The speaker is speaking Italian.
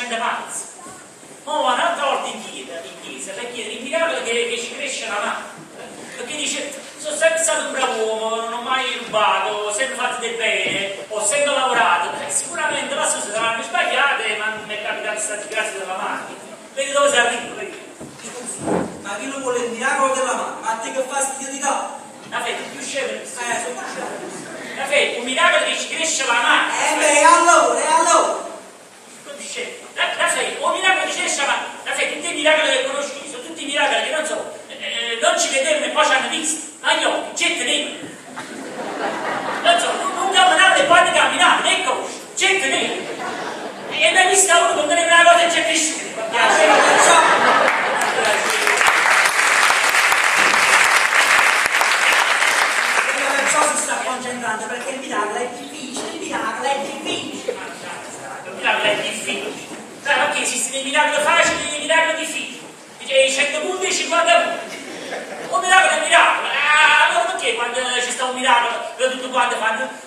scende pazzo. Un'altra volta in chiesa per chiedere il miracolo che ci cresce la mano. Perché dice, sono sempre stato un bravo uomo, non ho mai rubato, ho sempre fatto del bene, ho sempre lavorato. Sicuramente le cose saranno sbagliate, ma non mi è capitato stati casi della macchina. Vedi dove si arriva, vedi? Ma chi lo vuole il miracolo della mano? Ma a te che fastidio di capo? La fede è più scema. Sono più scemo. La fede, un miracolo che ci cresce la mano. Beh, allora. La fede, un miracolo che ci cresce la mano. La fede, tutti i miracoli che conosci, sono tutti i miracoli che non so, non ci vedermi e poi ci hanno visto. Ma gli occhi, gente nera. Non so, non camminavano e poi ne camminavano, ecco, gente nera. E mi hai visto uno quando ne una cosa c'è cresciuta. Perché il miracolo è difficile, il miracolo è difficile. Il miracolo è difficile. Sai perché esistono dei miracoli facili e dei miracoli difficili? I 100 punti e i 50 punti. Un miracolo è un miracolo. Allora perché quando ci sta un miracolo tutti quanti fanno